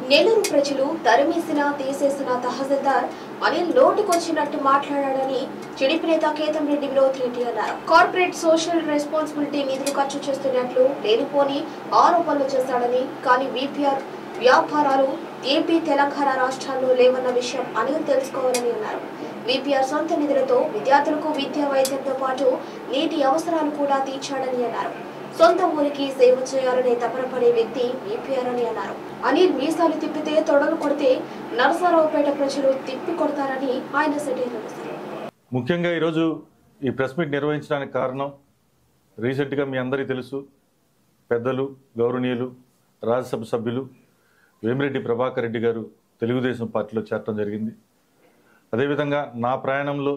నెల్లూరు ప్రజలు తరిమేసిన తీసేసిన తహసీల్దార్ అనిల్ నోటికొచ్చినట్టు మాట్లాడాడని టీడీపీ నేత కేతంరెడ్డి వినోద్ రెడ్డి అన్నారు. కార్పొరేట్ సోషల్ రెస్పాన్సిబిలిటీ నిధులు ఖర్చు చేస్తున్నట్లు లేనిపోని ఆరోపణలు చేశాడని, కానీ వీపీఆర్ వ్యాపారాలు ఏపీ తెలంగాణ రాష్ట్రాల్లో లేవన్న విషయం అనిల్ తెలుసుకోవాలని అన్నారు. వీపీఆర్ సొంత నిధులతో విద్యార్థులకు విద్యా వైద్యంతో పాటు నీటి అవసరాలు కూడా తీర్చాడని అన్నారు. సొంత ఊరికి సేవ చేయాలనే తపన పడే వ్యక్తి వీపీఆర్ అని అన్నారు. అనిల్ మీసాలు తిప్పితే తొడలు కొడితే నరసరావుపేట ప్రజలు తిప్పి కొడతారని ఆయన సెటైర్లు వేశారు. ముఖ్యంగా ఈరోజు ఈ ప్రెస్ మీట్ నిర్వహించడానికి కారణం, రీసెంట్గా మీ అందరికీ తెలుసు, పెద్దలు గౌరవనీయులు రాజ్యసభ సభ్యులు వేమిరెడ్డి ప్రభాకర్ రెడ్డి గారు తెలుగుదేశం పార్టీలో చేరడం జరిగింది. అదేవిధంగా నా ప్రయాణంలో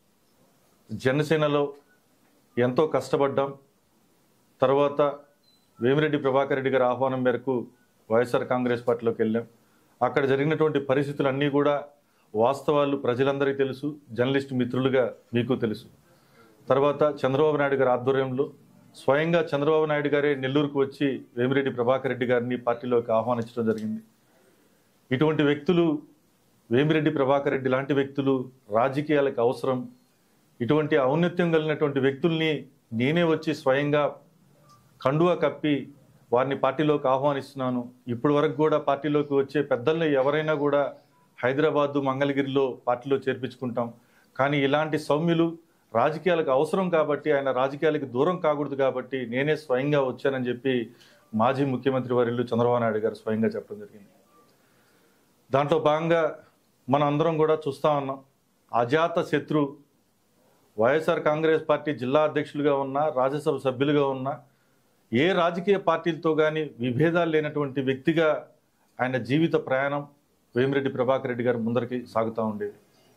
జనసేనలో ఎంతో కష్టపడ్డాం. తర్వాత వేమిరెడ్డి ప్రభాకర్ రెడ్డి గారి ఆహ్వానం మేరకు వైఎస్ఆర్ కాంగ్రెస్ పార్టీలోకి వెళ్ళాం. అక్కడ జరిగినటువంటి పరిస్థితులన్నీ కూడా వాస్తవాలు ప్రజలందరికీ తెలుసు, జర్నలిస్ట్ మిత్రులుగా మీకు తెలుసు. తర్వాత చంద్రబాబు నాయుడు గారి ఆధ్వర్యంలో స్వయంగా చంద్రబాబు నాయుడు గారే నెల్లూరుకు వచ్చి వేమిరెడ్డి ప్రభాకర్ రెడ్డి గారిని పార్టీలోకి ఆహ్వానించడం జరిగింది. ఇటువంటి వ్యక్తులు, వేమిరెడ్డి ప్రభాకర్ రెడ్డి లాంటి వ్యక్తులు రాజకీయాలకు అవసరం. ఇటువంటి ఔన్నత్యం కలిగినటువంటి వ్యక్తుల్ని నేనే వచ్చి స్వయంగా కండువా కప్పి వారిని పార్టీలోకి ఆహ్వానిస్తున్నాను. ఇప్పటి వరకు కూడా పార్టీలోకి వచ్చే పెద్దల్ని ఎవరైనా కూడా హైదరాబాదు, మంగళగిరిలో పార్టీలో చేర్పించుకుంటాం. కానీ ఇలాంటి సౌమ్యులు రాజకీయాలకు అవసరం కాబట్టి, ఆయన రాజకీయాలకు దూరం కాకూడదు కాబట్టి నేనే స్వయంగా వచ్చానని చెప్పి మాజీ ముఖ్యమంత్రి వర్యులు చంద్రబాబు నాయుడు గారు స్వయంగా చెప్పడం జరిగింది. దాంట్లో భాగంగా మనం అందరం కూడా చూస్తూ ఉన్నాం. అజాత శత్రు వైఎస్ఆర్ కాంగ్రెస్ పార్టీ జిల్లా అధ్యక్షులుగా ఉన్నా, రాజ్యసభ సభ్యులుగా ఉన్నా, ఏ రాజకీయ పార్టీలతో కానీ విభేదాలు లేనటువంటి వ్యక్తిగా ఆయన జీవిత ప్రయాణం వేమిరెడ్డి ప్రభాకర్ రెడ్డి గారు ముందరికి సాగుతూ ఉండేది.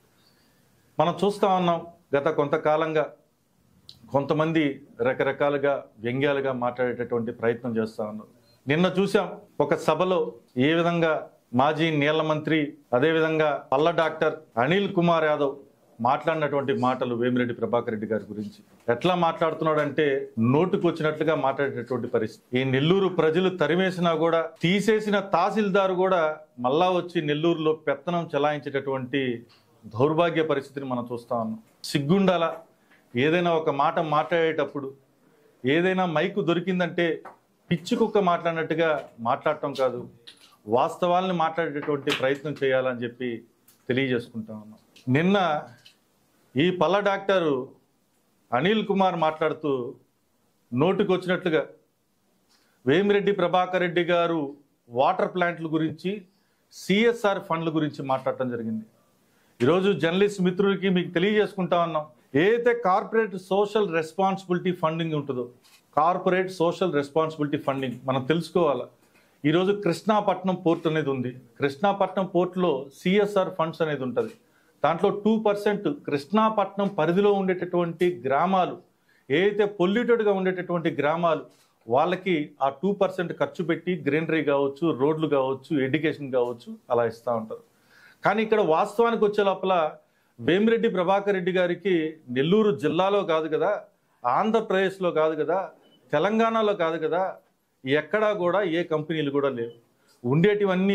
మనం చూస్తూ ఉన్నాం, గత కొంతకాలంగా కొంతమంది రకరకాలుగా వ్యంగ్యాలుగా మాట్లాడేటటువంటి ప్రయత్నం చేస్తూ ఉన్నారు. నిన్న చూసాం ఒక సభలో ఏ విధంగా మాజీ నీళ్ల మంత్రి, అదేవిధంగా పల్ల డాక్టర్ అనిల్ కుమార్ యాదవ్ మాట్లాడినటువంటి మాటలు వేమిరెడ్డి ప్రభాకర్ రెడ్డి గారి గురించి ఎట్లా మాట్లాడుతున్నాడంటే నోటుకు వచ్చినట్లుగా మాట్లాడేటటువంటి పరిస్థితి. ఈ నెల్లూరు ప్రజలు తరిమేసినా కూడా, తీసేసిన తహసీల్దారు కూడా మళ్ళా వచ్చి నెల్లూరులో పెత్తనం చెలాయించేటటువంటి దౌర్భాగ్య పరిస్థితిని మనం చూస్తా ఉన్నాం. సిగ్గుండాల ఏదైనా ఒక మాట మాట్లాడేటప్పుడు, ఏదైనా మైకు దొరికిందంటే పిచ్చి కుక్క మాట్లాడినట్టుగా మాట్లాడటం కాదు, వాస్తవాలను మాట్లాడేటటువంటి ప్రయత్నం చేయాలని చెప్పి తెలియజేసుకుంటా ఉన్నాం. నిన్న ఈ పల్ల డాక్టరు అనిల్ కుమార్ మాట్లాడుతూ నోటికి వచ్చినట్లుగా వేమిరెడ్డి ప్రభాకర్ రెడ్డి గారు వాటర్ ప్లాంట్ల గురించి, సిఎస్ఆర్ ఫండ్ల గురించి మాట్లాడటం జరిగింది. ఈరోజు జర్నలిస్ట్ మిత్రులకి మీకు తెలియజేసుకుంటా ఉన్నాం, ఏదైతే కార్పొరేట్ సోషల్ రెస్పాన్సిబిలిటీ ఫండింగ్ ఉంటుందో, కార్పొరేట్ సోషల్ రెస్పాన్సిబిలిటీ ఫండింగ్ మనం తెలుసుకోవాలి. ఈరోజు కృష్ణాపట్నం పోర్ట్ అనేది ఉంది. కృష్ణాపట్నం పోర్టులో సిఎస్ఆర్ ఫండ్స్ అనేది ఉంటుంది. దాంట్లో 2% కృష్ణాపట్నం పరిధిలో ఉండేటటువంటి గ్రామాలు, ఏదైతే పొల్యూటెడ్గా ఉండేటటువంటి గ్రామాలు, వాళ్ళకి ఆ 2% ఖర్చు పెట్టి గ్రీనరీ కావచ్చు, రోడ్లు కావచ్చు, ఎడ్యుకేషన్ కావచ్చు అలా ఇస్తూ ఉంటారు. కానీ ఇక్కడ వాస్తవానికి వచ్చే లోపల వేమిరెడ్డి ప్రభాకర్ రెడ్డి గారికి నెల్లూరు జిల్లాలో కాదు కదా, ఆంధ్రప్రదేశ్లో కాదు కదా, తెలంగాణలో కాదు కదా, ఎక్కడా కూడా ఏ కంపెనీలు కూడా లేవు. ఉండేటివన్నీ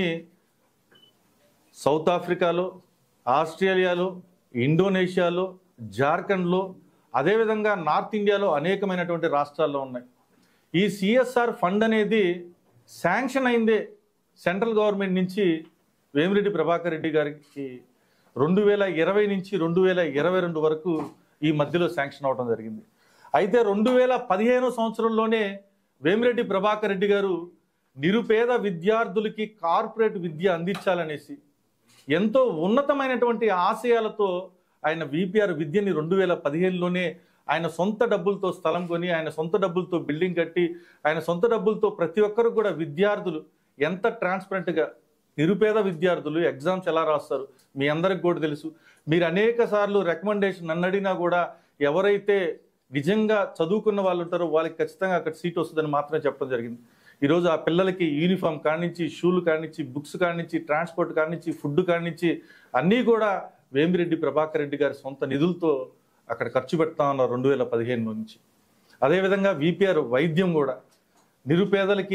సౌత్ ఆఫ్రికాలో, ఆస్ట్రేలియాలో, ఇండోనేషియాలో, జార్ఖండ్లో, అదేవిధంగా నార్త్ ఇండియాలో అనేకమైనటువంటి రాష్ట్రాల్లో ఉన్నాయి. ఈ సిఎస్ఆర్ ఫండ్ అనేది శాంక్షన్ అయిందే సెంట్రల్ గవర్నమెంట్ నుంచి వేమిరెడ్డి ప్రభాకర్ రెడ్డి గారికి 2020 నుంచి 2022 వరకు ఈ మధ్యలో శాంక్షన్ అవడం జరిగింది. అయితే 2015 సంవత్సరంలోనే వేమిరెడ్డి ప్రభాకర్ రెడ్డి గారు నిరుపేద విద్యార్థులకి కార్పొరేట్ విద్య అందించాలనేసి ఎంతో ఉన్నతమైనటువంటి ఆశయాలతో ఆయన వీపీఆర్ విద్యని 2015లోనే ఆయన సొంత డబ్బులతో స్థలం కొని, ఆయన సొంత డబ్బులతో బిల్డింగ్ కట్టి, ఆయన సొంత డబ్బులతో ప్రతి ఒక్కరు కూడా విద్యార్థులు ఎంత ట్రాన్స్పరెంట్గా, నిరుపేద విద్యార్థులు ఎగ్జామ్స్ ఎలా రాస్తారు మీ అందరికి కూడా తెలుసు. మీరు అనేక సార్లు రికమెండేషన్ నన్ను అడిగినా కూడా ఎవరైతే నిజంగా చదువుకున్న వాళ్ళు ఉంటారో వాళ్ళకి ఖచ్చితంగా అక్కడ సీట్ వస్తుందని మాత్రమే చెప్పడం జరిగింది. ఈరోజు ఆ పిల్లలకి యూనిఫామ్ కానించి, షూలు కానించి, బుక్స్ కానించి, ట్రాన్స్పోర్ట్ కానించి, ఫుడ్ కానించి అన్నీ కూడా వేమిరెడ్డి ప్రభాకర్ రెడ్డి గారి సొంత నిధులతో అక్కడ ఖర్చు పెడతా ఉన్నారు 2015 నుంచి. అదేవిధంగా వీపీఆర్ వైద్యం కూడా నిరుపేదలకి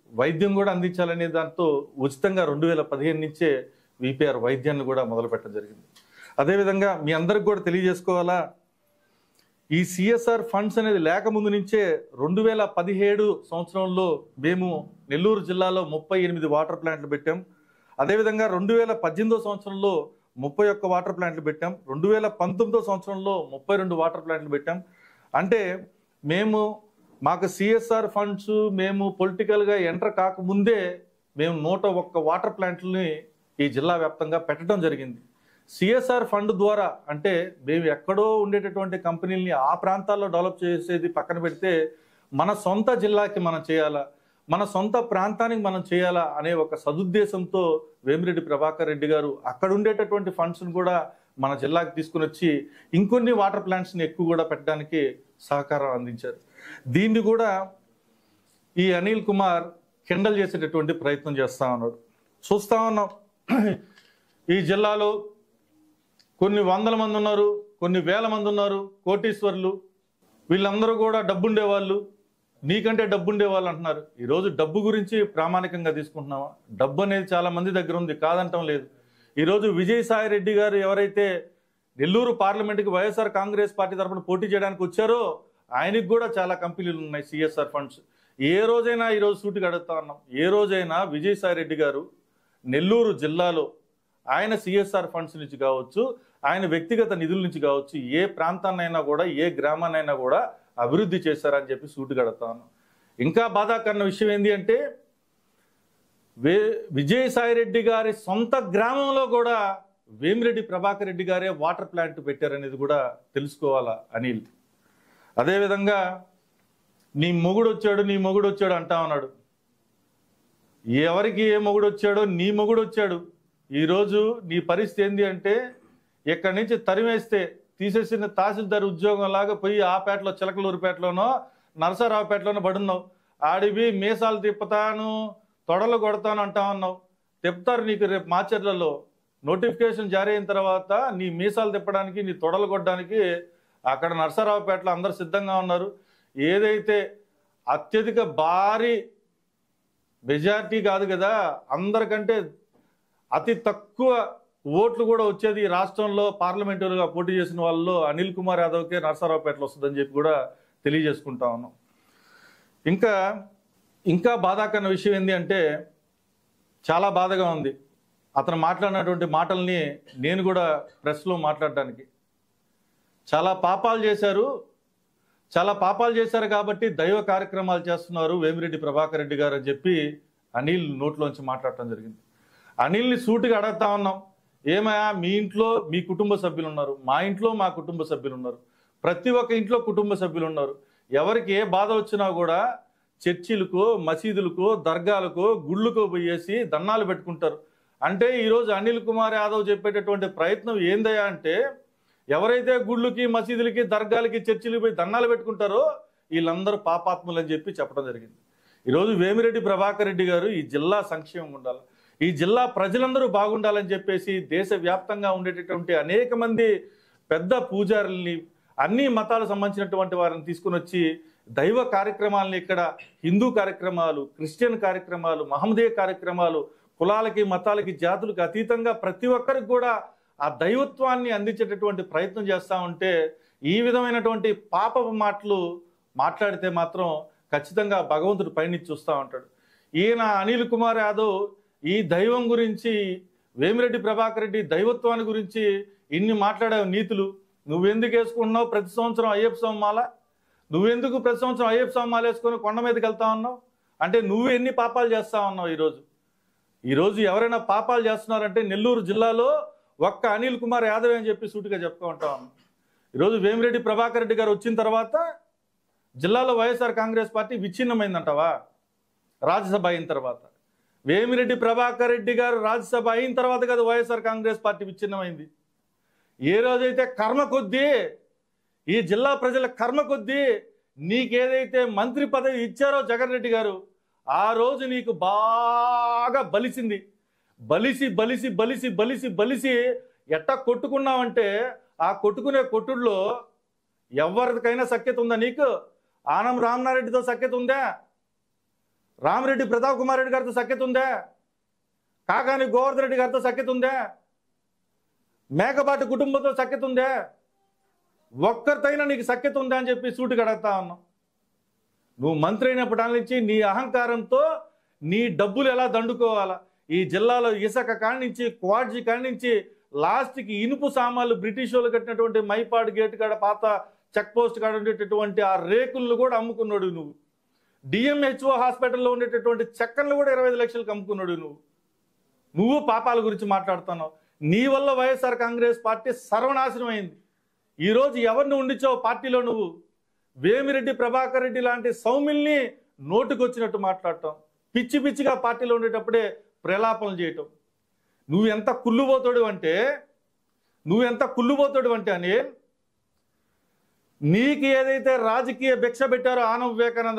వైద్యం కూడా అందించాలనే దాంతో ఉచితంగా 2015 నుంచే విపిఆర్ వైద్యాన్ని కూడా మొదలుపెట్టడం జరిగింది. అదేవిధంగా మీ అందరికి కూడా తెలియజేసుకోవాలా, ఈ సిఎస్ఆర్ ఫండ్స్ అనేది లేకముందు నుంచే 2017 సంవత్సరంలో మేము నెల్లూరు జిల్లాలో 38 వాటర్ ప్లాంట్లు పెట్టాం. అదేవిధంగా 2018 సంవత్సరంలో 31 వాటర్ ప్లాంట్లు పెట్టాం. 2019 సంవత్సరంలో 32 వాటర్ ప్లాంట్లు పెట్టాం. అంటే మాకు సిఎస్ఆర్ ఫండ్స్ మేము పొలిటికల్గా ఎంటర్ కాకముందే మేము 101 వాటర్ ప్లాంట్లని ఈ జిల్లా వ్యాప్తంగా పెట్టడం జరిగింది. సిఎస్ఆర్ ఫండ్ ద్వారా అంటే మేము ఎక్కడో ఉండేటటువంటి కంపెనీలని ఆ ప్రాంతాల్లో డెవలప్ చేసేది పక్కన పెడితే మన సొంత జిల్లాకి మనం చేయాలా, మన సొంత ప్రాంతానికి మనం చేయాలా అనే ఒక సదుద్దేశంతో వేమిరెడ్డి ప్రభాకర్ రెడ్డి గారు అక్కడ ఉండేటటువంటి ఫండ్స్ను కూడా మన జిల్లాకి తీసుకుని వచ్చి ఇంకొన్ని వాటర్ ప్లాంట్స్ని ఎక్కువ కూడా పెట్టడానికి సహకారం అందించారు. దీన్ని కూడా ఈ అనిల్ కుమార్ కిండల్ చేసేటటువంటి ప్రయత్నం చేస్తూ ఉన్నాడు. చూస్తూ ఉన్నాం, ఈ జిల్లాలో కొన్ని వందల మంది ఉన్నారు, కొన్ని వేల మంది ఉన్నారు కోటీశ్వర్లు. వీళ్ళందరూ కూడా డబ్బుండేవాళ్ళు, నీకంటే డబ్బుండేవాళ్ళు అంటున్నారు. ఈరోజు డబ్బు గురించి ప్రామాణికంగా తీసుకుంటున్నావా? డబ్బు అనేది చాలా మంది దగ్గర ఉంది, కాదంటం లేదు. ఈరోజు విజయసాయి రెడ్డి గారు ఎవరైతే నెల్లూరు పార్లమెంట్కి వైఎస్ఆర్ కాంగ్రెస్ పార్టీ తరఫున పోటీ చేయడానికి వచ్చారో ఆయనకు కూడా చాలా కంపెనీలు ఉన్నాయి సిఎస్ఆర్ ఫండ్స్. ఏ రోజైనా ఈరోజు సూటిగా అడుగుతా ఉన్నాం, ఏ రోజైనా విజయసాయి రెడ్డి గారు నెల్లూరు జిల్లాలో ఆయన సిఎస్ఆర్ ఫండ్స్ నుంచి కావచ్చు, ఆయన వ్యక్తిగత నిధుల నుంచి కావచ్చు, ఏ ప్రాంతాన్నైనా కూడా ఏ గ్రామాన్నైనా కూడా అభివృద్ధి చేశారని చెప్పి సూటిగా అడుగుతా ఉన్నాం. ఇంకా బాధాకరణ విషయం ఏంటి అంటే విజయసాయి రెడ్డి గారి సొంత గ్రామంలో కూడా వేమిరెడ్డి ప్రభాకర్ రెడ్డి గారే వాటర్ ప్లాంట్ పెట్టారనేది కూడా తెలుసుకోవాలా అనిల్. అదేవిధంగా నీ మొగుడు వచ్చాడు అంటా ఉన్నాడు. ఎవరికి ఏ మొగుడు వచ్చాడో నీ మొగుడు వచ్చాడు. ఈరోజు నీ పరిస్థితి ఏంది అంటే ఇక్కడి నుంచి తరిమేస్తే తీసేసిన తహసీల్దార్ ఉద్యోగం లాగా పోయి ఆ పేటలో చిలకలూరుపేటలోనో నరసరావుపేటలోనో పడున్నావు. ఆడివి మీసాలు తిప్పుతాను తొడలు కొడతాను అంటా ఉన్నావు. తిప్పుతారు నీకు రేపు మాచర్లలో నోటిఫికేషన్ జారీ అయిన తర్వాత నీ మీసాలు తిప్పడానికి నీ తొడలు కొట్టడానికి అక్కడ నరసరావుపేటలో అందరు సిద్ధంగా ఉన్నారు. ఏదైతే అత్యధిక భారీ మెజార్టీ కాదు కదా, అందరికంటే అతి తక్కువ ఓట్లు కూడా వచ్చేది ఈ రాష్ట్రంలో పార్లమెంటరీగా పోటీ చేసిన వాళ్ళలో అనిల్ కుమార్ యాదవ్కే నరసరావుపేటలో వస్తుందని చెప్పి కూడా తెలియజేసుకుంటా ఉన్నాం. ఇంకా బాధాకరణ విషయం ఏంటి అంటే చాలా బాధగా ఉంది అతను మాట్లాడినటువంటి మాటల్ని నేను కూడా ప్రెస్లో మాట్లాడడానికి. చాలా పాపాలు చేశారు కాబట్టి దైవ కార్యక్రమాలు చేస్తున్నారు వేమిరెడ్డి ప్రభాకర్ రెడ్డి గారు అని చెప్పి అనిల్ నోట్లోంచి మాట్లాడటం జరిగింది. అనిల్ని సూటిగా అడుగుతా ఉన్నాం, ఏమయ్యా మీ ఇంట్లో మీ కుటుంబ సభ్యులు ఉన్నారు, మా ఇంట్లో మా కుటుంబ సభ్యులు ఉన్నారు, ప్రతి ఒక్క ఇంట్లో కుటుంబ సభ్యులు ఉన్నారు. ఎవరికి ఏ బాధ వచ్చినా కూడా చర్చిలకు మసీదులకు దర్గాలకు గుళ్ళకు పోయేసి దండాలు పెట్టుకుంటారు. అంటే ఈరోజు అనిల్ కుమార్ యాదవ్ చెప్పేటటువంటి ప్రయత్నం ఏందయ్యా అంటే ఎవరైతే గుళ్ళకి మసీదులకి దర్గాలకి చర్చిలకి పోయి దండాలు పెట్టుకుంటారో వీళ్ళందరూ పాపాత్ములు అని చెప్పి చెప్పడం జరిగింది. ఈరోజు వేమిరెడ్డి ప్రభాకర్ రెడ్డి గారు ఈ జిల్లా సంక్షేమం ఉండాలి, ఈ జిల్లా ప్రజలందరూ బాగుండాలని చెప్పేసి దేశవ్యాప్తంగా ఉండేటటువంటి అనేక మంది పెద్ద పూజారుల్ని అన్ని మతాలకు సంబంధించినటువంటి వారిని తీసుకుని వచ్చి దైవ కార్యక్రమాలని ఇక్కడ హిందూ కార్యక్రమాలు, క్రిస్టియన్ కార్యక్రమాలు, మహమ్మదీయ కార్యక్రమాలు, కులాలకి మతాలకి జాతులకు అతీతంగా ప్రతి ఒక్కరికి కూడా ఆ దైవత్వాన్ని అందించేటటువంటి ప్రయత్నం చేస్తూ ఉంటే ఈ విధమైనటువంటి పాపపు మాటలు మాట్లాడితే మాత్రం ఖచ్చితంగా భగవంతుడు పైనుంచి చూస్తూ ఉంటాడు. ఈయన అనిల్ కుమార్ యాదవ్ ఈ దైవం గురించి వేమిరెడ్డి ప్రభాకర్ రెడ్డి దైవత్వాన్ని గురించి ఇన్ని మాట్లాడావు నీతులు. నువ్వెందుకు వేసుకుంటున్నావు ప్రతి సంవత్సరం అయ్యప్ప స్వామి మాల? నువ్వెందుకు ప్రతి సంవత్సరం అయ్యప్ప స్వామి మాల వేసుకొని కొండ మీదకి వెళ్తా ఉన్నావు? అంటే నువ్వు ఎన్ని పాపాలు చేస్తా ఉన్నావు? ఈరోజు ఎవరైనా పాపాలు చేస్తున్నారంటే నెల్లూరు జిల్లాలో ఒక్క అనిల్ కుమార్ యాదవ్ అని చెప్పి సూటిగా చెప్తూ ఉంటా ఉన్నాం. ఈరోజు వేమిరెడ్డి ప్రభాకర్ రెడ్డి గారు వచ్చిన తర్వాత జిల్లాలో వైఎస్ఆర్ కాంగ్రెస్ పార్టీ విచ్ఛిన్నమైందంటావా? రాజ్యసభ అయిన తర్వాత వేమిరెడ్డి ప్రభాకర్ రెడ్డి గారు రాజ్యసభ అయిన తర్వాత కదా వైఎస్ఆర్ కాంగ్రెస్ పార్టీ విచ్ఛిన్నమైంది. ఏ రోజైతే కర్మ కొద్దీ ఈ జిల్లా ప్రజల కర్మ కొద్దీ నీకేదైతే మంత్రి పదవి ఇచ్చారో జగన్ రెడ్డి గారు ఆ రోజు నీకు బాగా బలిసింది. బలిసి ఎట్టా కొట్టుకున్నావంటే ఆ కొట్టుకునే కొట్టుల్లో ఎవరికైనా సఖ్యత ఉందా? నీకు ఆనం రామనారెడ్డితో సఖ్యత ఉందా? రామిరెడ్డి ప్రతాప్ కుమార్ రెడ్డి గారితో సఖ్యత ఉందా? కాకాని గోవర్ధన్ రెడ్డి గారితో సఖ్యత ఉందా? మేకపాటి కుటుంబంతో సఖ్యత ఉందా? ఒక్కరితైనా నీకు సఖ్యత ఉందా అని చెప్పి సూటిగా అడుగుతా ఉన్నాం. నువ్వు మంత్రి అయినప్పటి నుంచి నీ అహంకారంతో నీ డబ్బులు ఎలా దండుకోవాలా, ఈ జిల్లాలో ఇసుక కాడి నుంచి క్వాడ్జీ కాడి నుంచి లాస్ట్కి ఇనుపు సామాన్లు బ్రిటిష్ వాళ్ళు కట్టినటువంటి మైపాడు గేట్ కాడ పాత చెక్ పోస్ట్ కాడ ఉండేటటువంటి ఆ రేకులను కూడా అమ్ముకున్నాడు నువ్వు. డిఎంహెచ్ఓ హాస్పిటల్లో ఉండేటటువంటి చెక్కర్లు కూడా 25 లక్షలకు అమ్ముకున్నాడు నువ్వు పాపాల గురించి మాట్లాడుతున్నావు. నీ వల్ల వైఎస్ఆర్ కాంగ్రెస్ పార్టీ సర్వనాశనం అయింది. ఈరోజు ఎవరిని ఉండిచావు పార్టీలో? నువ్వు వేమిరెడ్డి ప్రభాకర్ రెడ్డి లాంటి సౌమిల్ని నోటుకొచ్చినట్టు మాట్లాడటం, పిచ్చి పిచ్చిగా పార్టీలో ఉండేటప్పుడే ప్రలాపనలు చేయటం. నువ్వెంత కుళ్ళుబోతాడు అంటే అనిల్, నీకు ఏదైతే రాజకీయ భిక్ష పెట్టారో ఆనం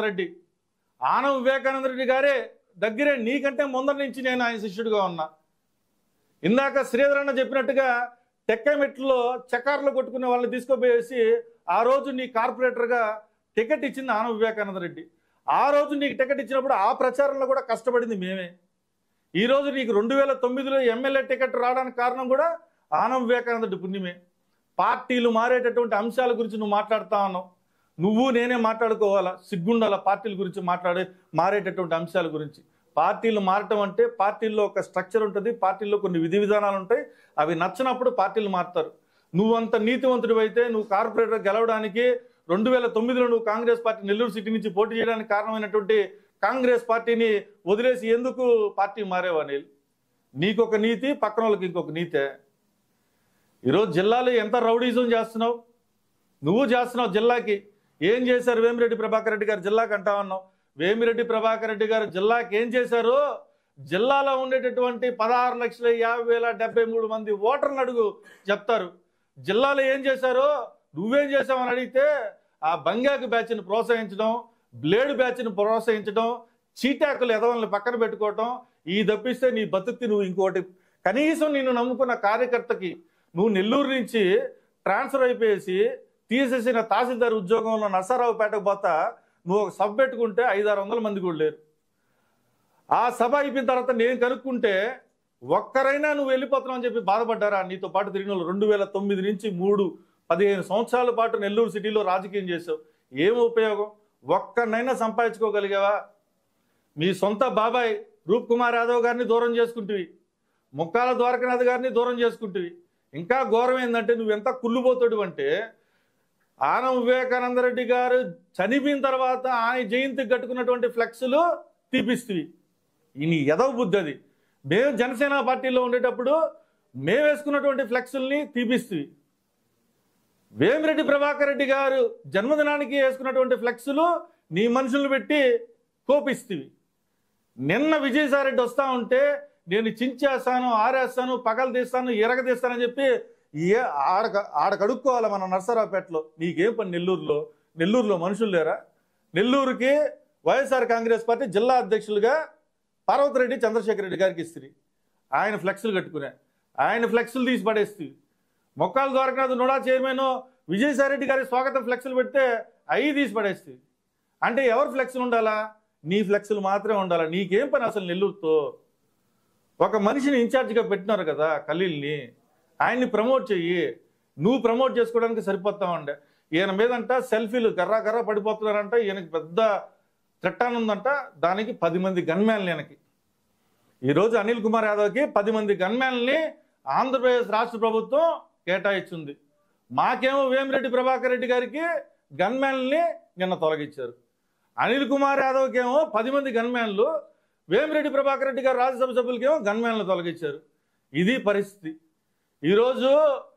వివేకానంద రెడ్డి గారే దగ్గరే నీకంటే ముందర నుంచి నేను ఆయన శిష్యుడిగా ఉన్నా. ఇందాక శ్రీధర్ అన్న చెప్పినట్టుగా టెక్కమెట్లో చక్కార్లు కొట్టుకునే వాళ్ళని తీసుకుపోయేసి ఆ రోజు నీ కార్పొరేటర్గా టికెట్ ఇచ్చింది ఆనం వివేకానంద రెడ్డి. ఆ రోజు నీకు టికెట్ ఇచ్చినప్పుడు ఆ ప్రచారంలో కూడా కష్టపడింది మేమే. ఈరోజు నీకు 2009లో ఎమ్మెల్యే టికెట్ రావడానికి కారణం కూడా ఆనం వివేకానంద రెడ్డి పుణ్యమే. పార్టీలు మారేటటువంటి అంశాల గురించి నువ్వు మాట్లాడుతా ఉన్నావు. నువ్వు నేనే మాట్లాడుకోవాలా, సిగ్గుండాల పార్టీల గురించి మారేటటువంటి అంశాల గురించి. పార్టీలు మారటం అంటే పార్టీల్లో ఒక స్ట్రక్చర్ ఉంటుంది, పార్టీల్లో కొన్ని విధి విధానాలు ఉంటాయి. అవి నచ్చినప్పుడు పార్టీలు మారుతారు. నువ్వంత నీతివంతుడు అయితే నువ్వు కార్పొరేటర్ గెలవడానికి 2009లో నువ్వు కాంగ్రెస్ పార్టీ నెల్లూరు సిటీ నుంచి పోటీ చేయడానికి కారణమైనటువంటి కాంగ్రెస్ పార్టీని వదిలేసి ఎందుకు పార్టీ మారేవా? నీకొక నీతి, పక్కన వాళ్ళకి ఇంకొక నీతే. ఈరోజు జిల్లాలో ఎంత రౌడీజం చేస్తున్నావు నువ్వు చేస్తున్నావు. జిల్లాకి ఏం చేశారు వేమిరెడ్డి ప్రభాకర్ రెడ్డి గారు జిల్లాకి అంటా ఉన్నావు. వేమిరెడ్డి ప్రభాకర్ రెడ్డి గారు జిల్లాకి ఏం చేశారు? జిల్లాలో ఉండేటటువంటి 16,50,73 మంది ఓటర్లను అడుగు చెప్తారు. జిల్లాలో ఏం చేశారో నువ్వేం చేసావని అడిగితే ఆ బంగాకు బ్యాచ్ని ప్రోత్సహించడం, బ్లేడ్ బ్యాచ్ని ప్రోత్సహించడం, చీటాకులు ఎదవల్ని పక్కన పెట్టుకోవటం, ఈ తప్పిస్తే నీ బతుక్కి నువ్వు ఇంకోటి. కనీసం నిన్ను నమ్ముకున్న కార్యకర్తకి నువ్వు నెల్లూరు నుంచి ట్రాన్స్ఫర్ అయిపోయేసి తీసేసిన తహసీల్దార్ ఉద్యోగంలో నరసరావుపేటకు పోతా నువ్వు ఒక సభ పెట్టుకుంటే 500-600 మంది కూడా లేరు. ఆ సభ అయిపోయిన తర్వాత నేను కనుక్కుంటే ఒక్కరైనా నువ్వు వెళ్ళిపోతున్నావు అని చెప్పి బాధపడ్డారా? నీతో పాటు తిరిగిన వాళ్ళు 2009 నుంచి 15 సంవత్సరాల పాటు నెల్లూరు సిటీలో రాజకీయం చేసావు. ఏం ఉపయోగం? ఒక్కనైనా సంపాదించుకోగలిగావా? మీ సొంత బాబాయ్ రూప్ కుమార్ యాదవ్ గారిని దూరం చేసుకుంటువి, ముక్కాల ద్వారకనాథ్ గారిని దూరం చేసుకుంటువి. ఇంకా ఘోరం ఏంటంటే నువ్వెంత కుళ్ళుపోతాడు అంటే ఆనం వివేకానంద రెడ్డి గారు చనిపోయిన తర్వాత ఆయన జయంతికి కట్టుకున్నటువంటి ఫ్లెక్స్లు తీపిస్తువి. ఈ ఎదవ బుద్ధి అది. మేము జనసేన పార్టీలో ఉండేటప్పుడు మేము వేసుకున్నటువంటి ఫ్లెక్సుల్ని తీపిస్తువి. వేమిరెడ్డి ప్రభాకర్ రెడ్డి గారు జన్మదినానికి వేసుకున్నటువంటి ఫ్లెక్సులు నీ మనుషులను పెట్టి కోపిస్తువి. నిన్న విజయసాయిరెడ్డి వస్తా ఉంటే నేను చించేస్తాను, ఆరేస్తాను, పగలు తీస్తాను, ఎరగదీస్తానని చెప్పి ఆడకడుక్కోవాలి మన నరసరావుపేటలో. నీకేం పని నెల్లూరులో మనుషులు లేరా? నెల్లూరుకి వైఎస్ఆర్ కాంగ్రెస్ పార్టీ జిల్లా అధ్యక్షులుగా పర్వతరెడ్డి చంద్రశేఖర్ రెడ్డి గారికి ఇస్తుంది. ఆయన ఫ్లెక్సులు కట్టుకునే ఆయన ఫ్లెక్సులు తీసి పడేస్తుంది. మొక్కాల ద్వారకనాథ్ నోడా చైర్మన్ విజయసాయిరెడ్డి గారి స్వాగతం ఫ్లెక్సులు పెడితే అవి తీసి పడేస్తుంది. అంటే ఎవరు ఫ్లెక్సులు ఉండాలా? నీ ఫ్లెక్సులు మాత్రమే ఉండాలా? నీకేం పని అసలు నెల్లూరుతో? ఒక మనిషిని ఇన్ఛార్జిగా పెట్టినారు కదా ఖలీల్ని, ఆయన్ని ప్రమోట్ చెయ్యి. నువ్వు ప్రమోట్ చేసుకోవడానికి సరిపోతా ఉండే. ఈయన మీదంట సెల్ఫీలు గర్రా పడిపోతున్నారంట. ఈయనకి పెద్ద చట్టానుందంట. దానికి 10 మంది గన్మ్యాన్లు ఈయనకి. ఈరోజు అనిల్ కుమార్ యాదవ్కి 10 మంది గన్మ్యాన్ని ఆంధ్రప్రదేశ్ రాష్ట్ర ప్రభుత్వం కేటాయించింది. మాకేమో వేమిరెడ్డి ప్రభాకర్ రెడ్డి గారికి గన్మ్యాన్ని నిన్న తొలగించారు. అనిల్ కుమార్ యాదవ్కి ఏమో 10 మంది గన్మ్యాన్లు, వేమిరెడ్డి ప్రభాకర్ రెడ్డి గారు రాజ్యసభ సభ్యులకేమో గన్మ్యాన్లు తొలగించారు. ఇది పరిస్థితి. ఈరోజు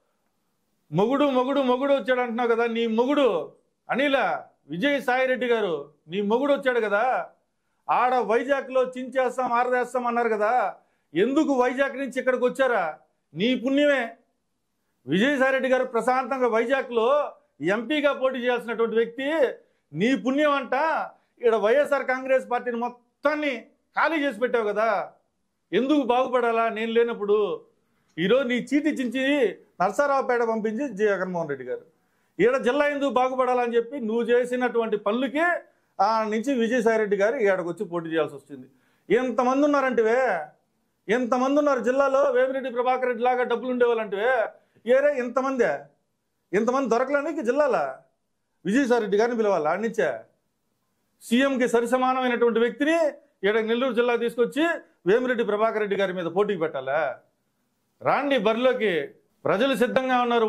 మొగుడు వచ్చాడు అంటున్నావు కదా. నీ మొగుడు అనిల విజయసాయిరెడ్డి గారు నీ మొగుడు వచ్చాడు కదా. ఆడ వైజాగ్లో చించేస్తాం, ఆరదేస్తాం అన్నారు కదా. ఎందుకు వైజాగ్ నుంచి ఇక్కడికి వచ్చారా? నీ పుణ్యమే. విజయసాయిరెడ్డి గారు ప్రశాంతంగా వైజాగ్లో ఎంపీగా పోటీ చేయాల్సినటువంటి వ్యక్తి. నీ పుణ్యం అంట ఇక్కడ వైఎస్ఆర్ కాంగ్రెస్ పార్టీని మొత్తాన్ని ఖాళీ చేసి పెట్టావు కదా. ఎందుకు బాగుపడాలా నేను లేనప్పుడు? ఈరోజు నీ చీటి చించి నరసరావుపేట పంపించి జగన్మోహన్ రెడ్డి గారు. ఈడ జిల్లా ఎందుకు బాగుపడాలని చెప్పి నువ్వు చేసినటువంటి పనులకి ఆ నుంచి విజయసాయిరెడ్డి గారు ఈడకు వచ్చి పోటీ చేయాల్సి వచ్చింది. ఎంతమంది ఉన్నారంటివే, ఎంతమంది ఉన్నారు జిల్లాలో వేమిరెడ్డి ప్రభాకర్ రెడ్డి లాగా డబ్బులు ఉండేవాళ్ళంటివే? ఏరే ఇంతమంది దొరకలేనికి జిల్లాలో విజయసాయిరెడ్డి గారిని పిలవాలి. ఆడించే సీఎంకి సరిసమానమైనటువంటి వ్యక్తిని ఈడ నెల్లూరు జిల్లా తీసుకొచ్చి వేమిరెడ్డి ప్రభాకర్ రెడ్డి గారి మీద పోటీకి పెట్టాలా? రాండి బరిలోకి. ప్రజలు సిద్ధంగా ఉన్నారు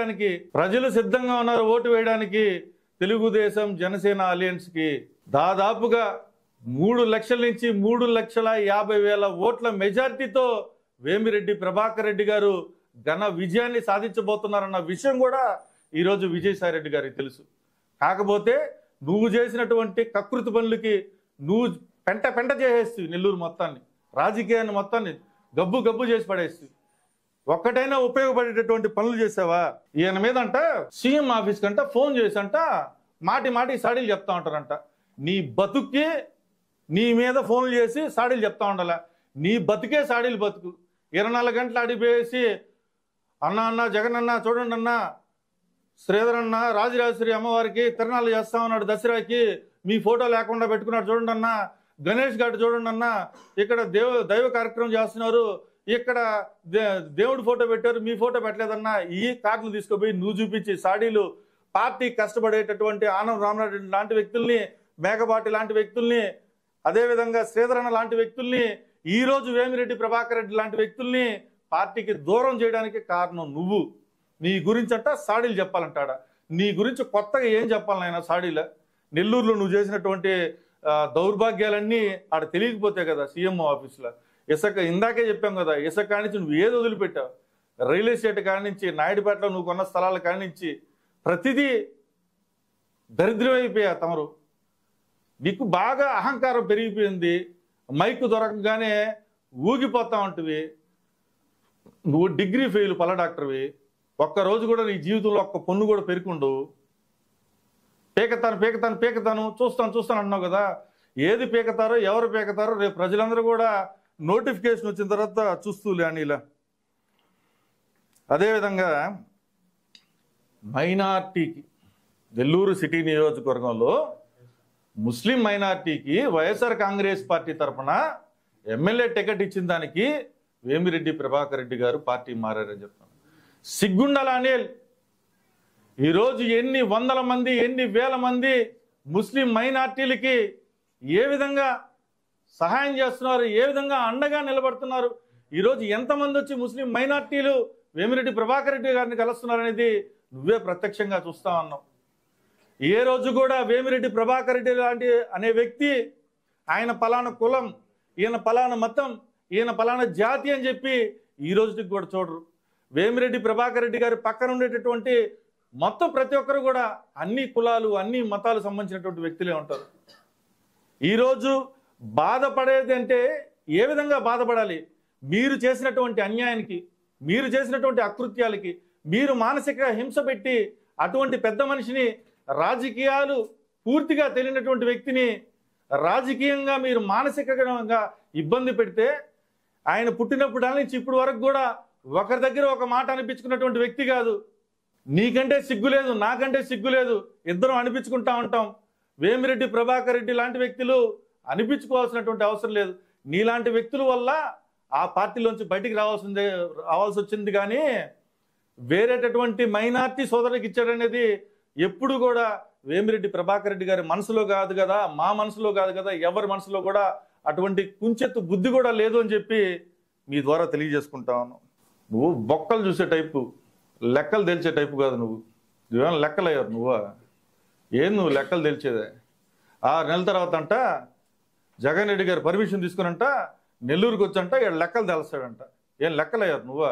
ఓటు వేయడానికి. తెలుగుదేశం జనసేన అలయన్స్ కి దాదాపుగా 3 లక్షల నుంచి 3,50,000 ఓట్ల మెజారిటీతో వేమిరెడ్డి ప్రభాకర్ రెడ్డి గారు ఘన విజయాన్ని సాధించబోతున్నారన్న విషయం కూడా ఈరోజు విజయసాయిరెడ్డి గారికి తెలుసు. కాకపోతే నువ్వు చేసినటువంటి కకృతి పనులకి నువ్వు పెంట చేసేస్తావు. నెల్లూరు మొత్తాన్ని, రాజకీయాన్ని మొత్తాన్ని గబ్బు చేసి పడేస్తావు. ఒక్కటైనా ఉపయోగపడేటటువంటి పనులు చేసావా? ఈయన మీదంట సీఎం ఆఫీస్ కంట ఫోన్ చేసంట మాటి సాడీలు చెప్తా ఉంటారంట. నీ బతుక్కి నీ మీద ఫోన్లు చేసి సాడీలు చెప్తా ఉండాల. నీ బతుకే సాడీలు బతుకు. 24 గంటలు అడిపేసి అన్న జగన్ అన్న చూడండి అన్న, శ్రీధర్ అన్న రాజరాజేశ్వరి అమ్మవారికి తిరణాలు చేస్తా ఉన్నాడు, దసరాకి మీ ఫోటో లేకుండా పెట్టుకున్నాడు చూడండి అన్న, గణేష్ గారు చూడండి అన్న, ఇక్కడ దైవ కార్యక్రమం చేస్తున్నారు, ఇక్కడ దేవుడి ఫోటో పెట్టారు, మీ ఫోటో పెట్టలేదన్నా. ఈ కార్డులు తీసుకుపోయి నువ్వు చూపించి సాడీలు పార్టీ కష్టపడేటటువంటి ఆనం రామనాథ్ లాంటి వ్యక్తుల్ని, మేఘపాటి లాంటి వ్యక్తుల్ని, అదేవిధంగా శ్రీధరణ లాంటి వ్యక్తుల్ని, ఈ రోజు వేమిరెడ్డి ప్రభాకర్ రెడ్డి లాంటి వ్యక్తుల్ని పార్టీకి దూరం చేయడానికి కారణం నువ్వు. నీ గురించి అంట సాడీలు చెప్పాలంటాడా? నీ గురించి కొత్తగా ఏం చెప్పాలనైనా సాడీల? నెల్లూరులో నువ్వు చేసినటువంటి దౌర్భాగ్యాలన్నీ ఆడ తెలియకపోతే కదా సీఎం ఆఫీసులో. ఇసుక ఇందాకే చెప్పాం కదా, ఇసుక కానించి నువ్వు ఏది వదిలిపెట్టావు? రియల్ ఎస్టేట్ కానించి, నాయుడుపేటలో నువ్వు కొన్న స్థలాల కానించి ప్రతిదీ దరిద్రం అయిపోయా తమరు. నీకు బాగా అహంకారం పెరిగిపోయింది. మైకు దొరకగానే ఊగిపోతా ఉంటివి. నువ్వు డిగ్రీ ఫెయిల్ పల్ల డాక్టర్వి. ఒక్కరోజు కూడా నీ జీవితంలో ఒక్క పొన్ను కూడా పెరుకుండవు. పీకతాను చూస్తాను అంటున్నావు కదా. ఏది పీకతారో ఎవరు పీకతారో రేపు ప్రజలందరూ కూడా నోటిఫికేషన్ వచ్చిన తర్వాత చూస్తూలే అని ఇలా. అదేవిధంగా మైనార్టీకి నెల్లూరు సిటీ నియోజకవర్గంలో ముస్లిం మైనార్టీకి వైఎస్ఆర్ కాంగ్రెస్ పార్టీ తరఫున ఎమ్మెల్యే టికెట్ ఇచ్చిన దానికి వేమిరెడ్డి ప్రభాకర్ రెడ్డి గారు పార్టీ మారారని చెప్తాను. సిగ్గుండాల అనిల్ ఈరోజు ఎన్ని వందల మంది, ఎన్ని వేల మంది ముస్లిం మైనార్టీలకి ఏ విధంగా సహాయం చేస్తున్నారు, ఏ విధంగా అండగా నిలబడుతున్నారు. ఈరోజు ఎంతమంది వచ్చి ముస్లిం మైనార్టీలు వేమిరెడ్డి ప్రభాకర్ రెడ్డి గారిని కలుస్తున్నారు అనేది నువ్వే ప్రత్యక్షంగా చూస్తా ఉన్నావు. ఏ రోజు కూడా వేమిరెడ్డి ప్రభాకర్ రెడ్డి లాంటి అనే వ్యక్తి ఆయన పలానా కులం, ఈయన పలానా మతం, ఈయన పలానా జాతి అని చెప్పి ఈ రోజుకి కూడా చూడరు. వేమిరెడ్డి ప్రభాకర్ రెడ్డి గారి పక్కన ఉండేటటువంటి మొత్తం ప్రతి ఒక్కరు కూడా అన్ని కులాలు, అన్ని మతాలు సంబంధించినటువంటి వ్యక్తులే ఉంటారు. ఈరోజు బాధపడేది అంటే ఏ విధంగా బాధపడాలి? మీరు చేసినటువంటి అన్యాయానికి, మీరు చేసినటువంటి అకృత్యాలకి, మీరు మానసిక హింస పెట్టి అటువంటి పెద్ద మనిషిని, రాజకీయాలు పూర్తిగా తెలియనటువంటి వ్యక్తిని రాజకీయంగా మీరు మానసికంగా ఇబ్బంది పెడితే, ఆయన పుట్టినప్పుడు నుంచి ఇప్పటి వరకు కూడా ఒకరి దగ్గర ఒక మాట అనిపించుకున్నటువంటి వ్యక్తి కాదు. నీకంటే సిగ్గు లేదు, నాకంటే సిగ్గు లేదు, ఇద్దరం అనిపించుకుంటా ఉంటాం. వేమిరెడ్డి ప్రభాకర్ రెడ్డి లాంటి వ్యక్తులు అనిపించుకోవాల్సినటువంటి అవసరం లేదు. నీలాంటి వ్యక్తుల వల్ల ఆ పార్టీలోంచి బయటికి రావాల్సి వచ్చింది. కానీ వేరేటటువంటి మైనార్టీ సోదరులకు ఇచ్చాడనేది ఎప్పుడు కూడా వేమిరెడ్డి ప్రభాకర్ రెడ్డి గారి మనసులో కాదు కదా, మా మనసులో కాదు కదా, ఎవరి మనసులో కూడా అటువంటి కుంచెత్తు బుద్ధి కూడా లేదు అని చెప్పి మీ ద్వారా తెలియజేసుకుంటా ఉన్నాం. నువ్వు బొక్కలు చూసే టైపు, లెక్కలు తెలిసే టైపు కాదు. నువ్వేమైనా లెక్కలు అయ్యారు నువ్వా? నువ్వు లెక్కలు తెలిసేదే? 6 నెలల తర్వాత అంట జగన్ రెడ్డి గారు పర్మిషన్ తీసుకునంట నెల్లూరుకి వచ్చంట లెక్కలు తెలుస్తాడంట. ఏం లెక్కలు అయ్యారు నువ్వా?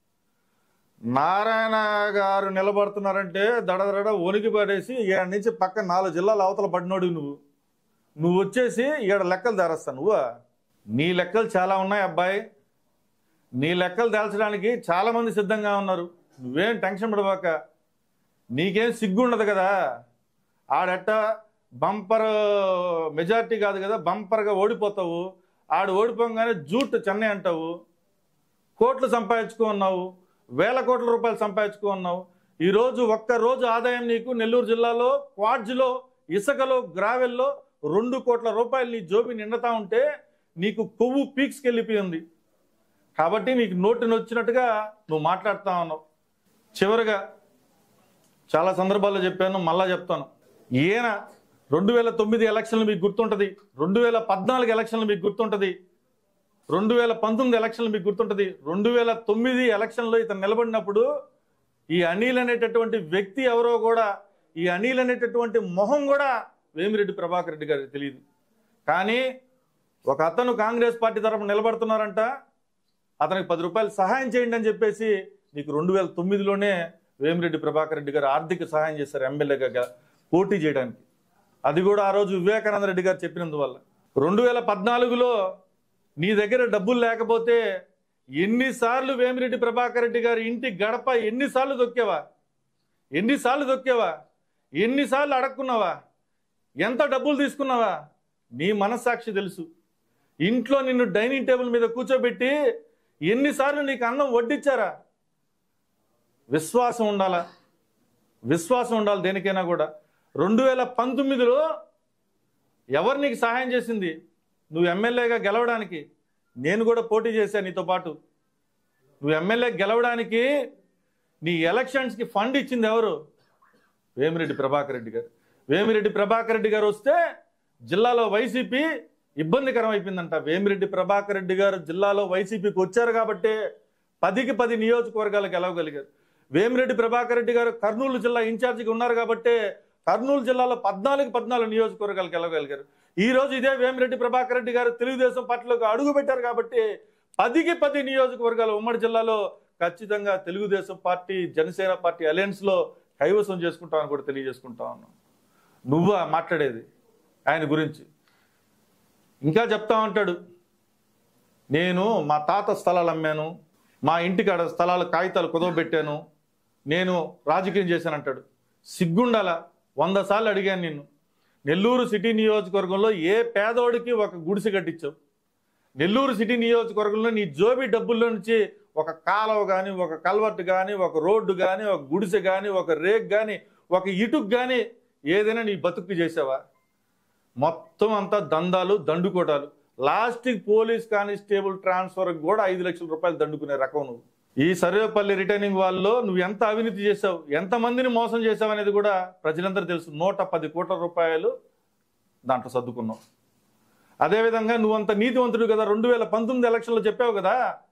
నారాయణ గారు నిలబడుతున్నారంటే దడదడ వణికి పడేసి ఈడ నుంచి పక్క 4 జిల్లాల అవతల పడినోడు నువ్వు వచ్చేసి ఈడ లెక్కలు తెరస్తావు నువ్వా? నీ లెక్కలు చాలా ఉన్నాయి అబ్బాయి. నీ లెక్కలు తేల్చడానికి చాలా మంది సిద్ధంగా ఉన్నారు. నువ్వేం టెన్షన్ పడబాక. నీకేం సిగ్గు ఉండదు కదా. ఆడెట్ట బంపర్ మెజారిటీ కాదు కదా, బంపర్గా ఓడిపోతావు. ఆడు ఓడిపోగానే జూట్ చెన్నై అంటావు. కోట్లు సంపాదించుకున్నావు, వేల కోట్ల రూపాయలు సంపాదించుకున్నావు. ఈరోజు ఒక్కరోజు ఆదాయం నీకు నెల్లూరు జిల్లాలో క్వాడ్జ్లో, ఇసుకలో, గ్రావెల్లో 2 కోట్ల రూపాయలు నీ జోబి నిండుతా ఉంటే నీకు కొవ్వు పీక్స్కి వెళ్ళిపోయింది. కాబట్టి నీకు నోటిని వచ్చినట్టుగా నువ్వు మాట్లాడుతూ ఉన్నావు. చివరిగా చాలా సందర్భాల్లో చెప్పాను, మళ్ళా చెప్తాను. ఈయన 2009 ఎలక్షన్లు మీకు గుర్తుంటుంది, 2014 ఎలక్షన్లు మీకు గుర్తుంటుంది, 2019 ఎలక్షన్లు మీకు గుర్తుంటుంది. 2009 ఎలక్షన్లో ఇతను నిలబడినప్పుడు ఈ అనిల్ అనేటటువంటి వ్యక్తి ఎవరో కూడా, ఈ అనిల్ అనేటటువంటి మొహం కూడా వేమిరెడ్డి ప్రభాకర్ రెడ్డి గారికి తెలియదు. కానీ ఒక అతను కాంగ్రెస్ పార్టీ తరఫున నిలబడుతున్నారంట, అతనికి 10 రూపాయలు సహాయం చేయండి అని చెప్పేసి నీకు 2009లోనే వేమిరెడ్డి ప్రభాకర్ రెడ్డి గారు ఆర్థిక సహాయం చేశారు ఎమ్మెల్యేగా పోటీ చేయడానికి. అది కూడా ఆ రోజు వివేకానంద రెడ్డి గారు చెప్పినందువల్ల. 2014లో నీ దగ్గర డబ్బులు లేకపోతే ఎన్నిసార్లు వేమిరెడ్డి ప్రభాకర్ రెడ్డి గారి ఇంటి గడప ఎన్నిసార్లు దొక్కేవా, ఎన్నిసార్లు అడక్కున్నావా, ఎంత డబ్బులు తీసుకున్నావా, నీ మనస్సాక్షి తెలుసు. ఇంట్లో నిన్ను డైనింగ్ టేబుల్ మీద కూర్చోబెట్టి ఎన్నిసార్లు నీకు అన్నం వడ్డించారా? విశ్వాసం ఉండాలి దేనికైనా కూడా. 2019లో ఎవరు నీకు సహాయం చేసింది? నువ్వు ఎమ్మెల్యేగా గెలవడానికి నేను కూడా పోటీ చేశాను నీతో పాటు. నువ్వు ఎమ్మెల్యే గెలవడానికి నీ ఎలక్షన్స్కి ఫండ్ ఇచ్చింది ఎవరు? వేమిరెడ్డి ప్రభాకర్ రెడ్డి గారు. వేమిరెడ్డి ప్రభాకర్ రెడ్డి గారు వస్తే జిల్లాలో వైసీపీ ఇబ్బందికరం అయిపోయిందంట. వేమిరెడ్డి ప్రభాకర్ రెడ్డి గారు జిల్లాలో వైసీపీకి వచ్చారు కాబట్టి 10కి 10 నియోజకవర్గాలు గెలవగలిగారు. వేమిరెడ్డి ప్రభాకర్ రెడ్డి గారు కర్నూలు జిల్లా ఇన్ఛార్జిగా ఉన్నారు కాబట్టి కర్నూలు జిల్లాలో 14 నియోజకవర్గాలు గెలవగలిగారు. ఈ రోజు ఇదే వేమిరెడ్డి ప్రభాకర్ రెడ్డి గారు తెలుగుదేశం పార్టీలోకి అడుగు పెట్టారు కాబట్టి 10కి 10 నియోజకవర్గాలు ఉమ్మడి జిల్లాలో ఖచ్చితంగా తెలుగుదేశం పార్టీ జనసేన పార్టీ అలయన్స్లో కైవసం చేసుకుంటామని కూడా తెలియజేసుకుంటా ఉన్నాం. నువ్వా మాట్లాడేది ఆయన గురించి? ఇంకా చెప్తా ఉంటాడు, నేను మా తాత స్థలాలు అమ్మాను, మా ఇంటికాడ స్థలాలు కాగితాలు కుదవబెట్టాను, నేను రాజకీయం చేశానంటాడు. సిగ్గుండాల. 100 సార్లు అడిగాను నిన్ను. నెల్లూరు సిటీ నియోజకవర్గంలో ఏ పేదోడికి ఒక గుడిసె కట్టించావు? నెల్లూరు సిటీ నియోజకవర్గంలో నీ జోబీ డబ్బుల్లో నుంచి ఒక కాలువ కానీ, ఒక కల్వర్ట్ కానీ, ఒక రోడ్డు కానీ, ఒక గుడిసె కానీ, ఒక రేక్ కానీ, ఒక ఇటుకు కానీ ఏదైనా నీ బతుకు చేసావా? మొత్తం అంతా దందాలు, దండుకోటాలు. లాస్ట్కి పోలీస్ కానిస్టేబుల్ ట్రాన్స్ఫర్ కూడా 5 లక్షల రూపాయలు దండుకునే రకం నువ్వు. ఈ సర్వేపల్లి రిటర్నింగ్ వాళ్ళలో నువ్వు ఎంత అవినీతి చేసావు, ఎంతమందిని మోసం చేసావు అనేది కూడా ప్రజలందరూ తెలుసు. 110 కోట్ల రూపాయలు దాంట్లో సర్దుకున్నావు. అదేవిధంగా నువ్వంత నీతివంతుడు కదా. 2019 ఎలక్షన్లో చెప్పావు కదా,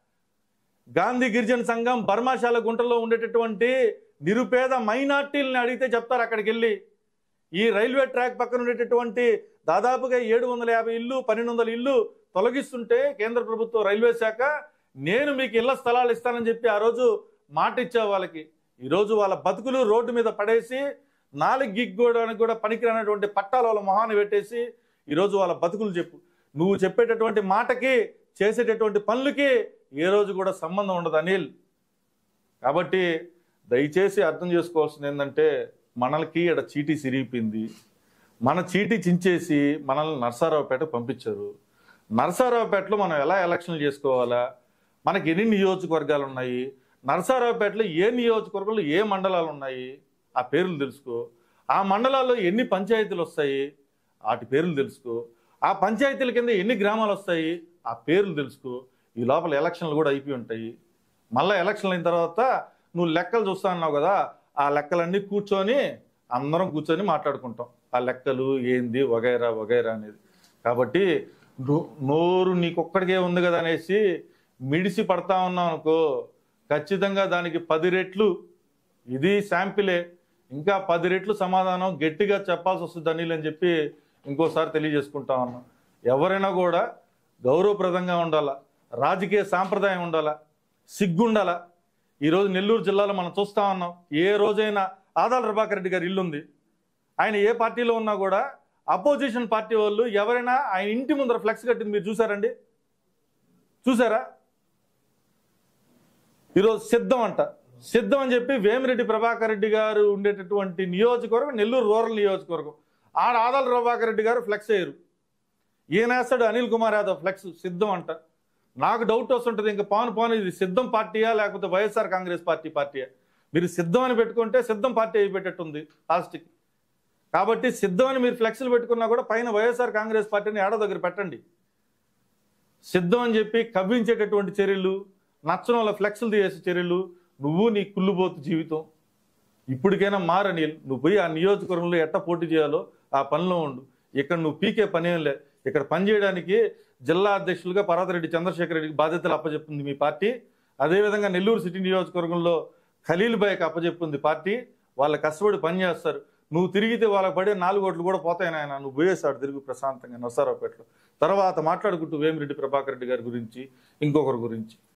గాంధీ గిరిజన సంఘం బర్మాశాల గుంటలో ఉండేటటువంటి నిరుపేద మైనార్టీలని అడిగితే చెప్తారు అక్కడికి వెళ్ళి. ఈ రైల్వే ట్రాక్ పక్కన ఉండేటటువంటి దాదాపుగా 750 ఇల్లు, 1200 ఇల్లు తొలగిస్తుంటే కేంద్ర ప్రభుత్వం రైల్వే శాఖ నేను మీకు ఇళ్ల స్థలాలు ఇస్తానని చెప్పి ఆ రోజు మాట ఇచ్చావు వాళ్ళకి. ఈరోజు వాళ్ళ బతుకులు రోడ్డు మీద పడేసి 4 గిగ్గోడానికి కూడా పనికిరానటువంటి పట్టాలు వాళ్ళ మొహాన్ని పెట్టేసి ఈరోజు వాళ్ళ బతుకులు చెప్పు. నువ్వు చెప్పేటటువంటి మాటకి చేసేటటువంటి పనులకి ఏ రోజు కూడా సంబంధం ఉండదు అనిల్. కాబట్టి దయచేసి అర్థం చేసుకోవాల్సింది ఏంటంటే, మనకి ఇక్కడ చీటీ సిరిగిపోయింది. మన చీటీ చించేసి మనల్ని నరసరావుపేట పంపించారు. నరసరావుపేటలో మనం ఎలా ఎలక్షన్లు చేసుకోవాలా, మనకి ఎన్ని నియోజకవర్గాలు ఉన్నాయి, నరసరావుపేటలో ఏ నియోజకవర్గంలో ఏ మండలాలు ఉన్నాయి ఆ పేర్లు తెలుసుకో. ఆ మండలాల్లో ఎన్ని పంచాయతీలు వస్తాయి వాటి పేర్లు తెలుసుకో. ఆ పంచాయతీల కింద ఎన్ని గ్రామాలు వస్తాయి ఆ పేర్లు తెలుసుకో. ఈ లోపల ఎలక్షన్లు కూడా అయిపోయి ఉంటాయి. మళ్ళీ ఎలక్షన్లు అయిన తర్వాత నువ్వు లెక్కలు చూస్తా అన్నావు కదా, ఆ లెక్కలన్నీ అందరం కూర్చొని మాట్లాడుకుంటాం. ఆ లెక్కలు ఏంది వగైరా వగైరా అనేది. కాబట్టి నోరు నీకొక్కడికే ఉంది కదా అనేసి మిడిసి పడతా ఉన్నావు అనుకో, ఖచ్చితంగా దానికి 10 రెట్లు, ఇది శాంపిలే, ఇంకా 10 రెట్లు సమాధానం గట్టిగా చెప్పాల్సి వస్తుంది అనిల్ అని చెప్పి ఇంకోసారి తెలియజేసుకుంటా ఉన్నా. ఎవరైనా కూడా గౌరవప్రదంగా ఉండాలా, రాజకీయ సాంప్రదాయం ఉండాలా, సిగ్గుండాలా. ఈరోజు నెల్లూరు జిల్లాలో మనం చూస్తా ఉన్నాం, ఏ రోజైనా ఆదాల ప్రభాకర్ రెడ్డి గారి ఇల్లుంది. ఆయన ఏ పార్టీలో ఉన్నా కూడా అపోజిషన్ పార్టీ వాళ్ళు ఎవరైనా ఆయన ఇంటి ముందర ఫ్లెక్స్ కట్టింది మీరు చూసారండి? చూసారా? ఈరోజు సిద్ధం అని చెప్పి వేమిరెడ్డి ప్రభాకర్ రెడ్డి గారు ఉండేటటువంటి నియోజకవర్గం నెల్లూరు రూరల్ నియోజకవర్గం, ఆదాల ప్రభాకర్ రెడ్డి గారు ఫ్లెక్స్ అయ్యారు. ఈయన వేస్తాడు అనిల్ కుమార్ యాదవ్ ఫ్లెక్స్ సిద్ధం అంట. నాకు డౌట్ వస్తుంటుంది, ఇంకా పవన్ ఇది సిద్ధం పార్టీయా లేకపోతే వైఎస్ఆర్ కాంగ్రెస్ పార్టీయా? మీరు సిద్ధం అని పెట్టుకుంటే సిద్ధం పార్టీ అయిపోయేటట్టుంది లాస్ట్కి. కాబట్టి సిద్ధం అని మీరు ఫ్లెక్స్లు పెట్టుకున్నా కూడా పైన వైఎస్ఆర్ కాంగ్రెస్ పార్టీని ఏడో దగ్గర పెట్టండి. సిద్ధం అని చెప్పి కవ్వించేటటువంటి చర్యలు, నచ్చని వాళ్ళ ఫ్లెక్స్లు తీసే చర్యలు, నువ్వు నీ కుళ్ళుబోతు జీవితం ఇప్పటికైనా మారనిల్. నువ్వు పోయి ఆ నియోజకవర్గంలో ఎట్ట పోటీ చేయాలో ఆ పనిలో ఉండు. ఇక్కడ నువ్వు పీకే పనేం లే. ఇక్కడ పనిచేయడానికి జిల్లా అధ్యక్షులుగా పర్వతరెడ్డి చంద్రశేఖర్ రెడ్డికి బాధ్యతలు అప్పచెప్పింది మీ పార్టీ. అదేవిధంగా నెల్లూరు సిటీ నియోజకవర్గంలో ఖలీల్ భాయ్కి అప్పచెప్పింది పార్టీ. వాళ్ళ కష్టపడి పనిచేస్తారు. నువ్వు తిరిగితే వాళ్ళకి పడే 4 ఓట్లు కూడా పోతాయి నాయన. నువ్వు పోయేసాడు తిరిగి ప్రశాంతంగా నర్సారావుపేటలో. తర్వాత మాట్లాడుకుంటూ వేమిరెడ్డి ప్రభాకర్ రెడ్డి గారి గురించి, ఇంకొకరి గురించి.